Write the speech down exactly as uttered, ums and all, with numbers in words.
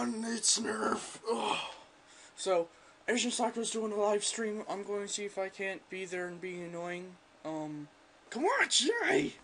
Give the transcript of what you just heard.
on, it's Nerf. Ugh. So, Asian Soccer's doing a live stream. I'm going to see if I can't be there and be annoying. Um, come on, Jerry!